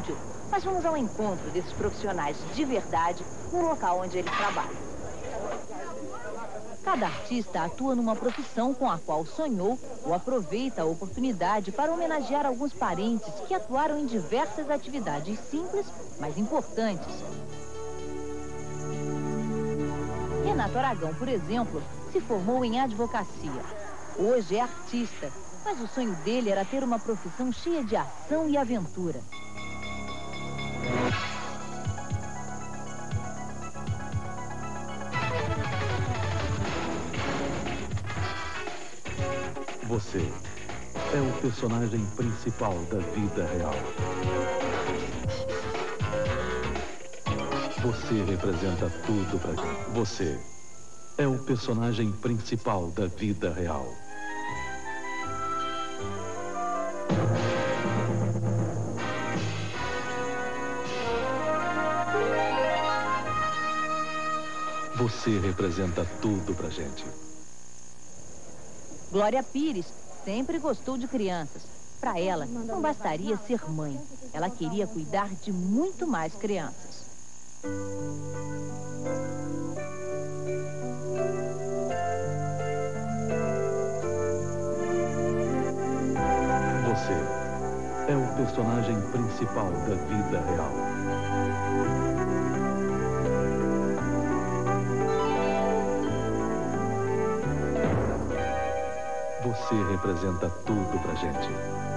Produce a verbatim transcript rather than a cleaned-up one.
estúdio, mas vamos ao encontro desses profissionais de verdade no local onde eles trabalham. Cada artista atua numa profissão com a qual sonhou ou aproveita a oportunidade para homenagear alguns parentes que atuaram em diversas atividades simples, mas importantes. Renato Aragão, por exemplo, se formou em advocacia. Hoje é artista, mas o sonho dele era ter uma profissão cheia de ação e aventura. Você é o personagem principal da vida real. Você representa tudo pra gente. Você é o personagem principal da vida real. Você representa tudo pra gente. Glória Pires sempre gostou de crianças. Para ela, não bastaria ser mãe. Ela queria cuidar de muito mais crianças. Você é o personagem principal da vida real. Você representa tudo pra gente.